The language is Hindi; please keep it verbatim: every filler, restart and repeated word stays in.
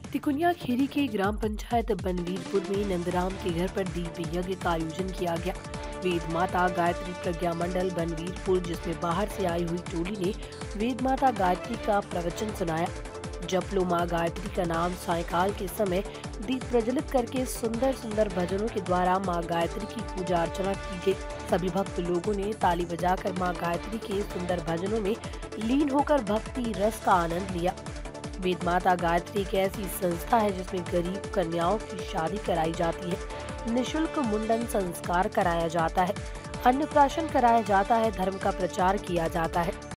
तिकुनिया खेरी के ग्राम पंचायत बनवीरपुर में नंदराम के घर पर दीप यज्ञ का आयोजन किया गया। वेद माता गायत्री प्रज्ञा मंडल बनवीरपुर, जिसमें बाहर से आई हुई टोली ने वेद माता गायत्री का प्रवचन सुनाया। जप लो माँ गायत्री का नाम सायकाल के समय दीप प्रज्वलित करके सुंदर सुंदर भजनों के द्वारा माँ गायत्री की पूजा अर्चना की गई। सभी भक्त लोगों ने ताली बजाकर माँ गायत्री के सुंदर भजनों में लीन होकर भक्ति रस का आनंद लिया। वेद माता गायत्री एक ऐसी संस्था है जिसमें गरीब कन्याओं की शादी कराई जाती है, निशुल्क मुंडन संस्कार कराया जाता है, अन्नप्राशन कराया जाता है, धर्म का प्रचार किया जाता है।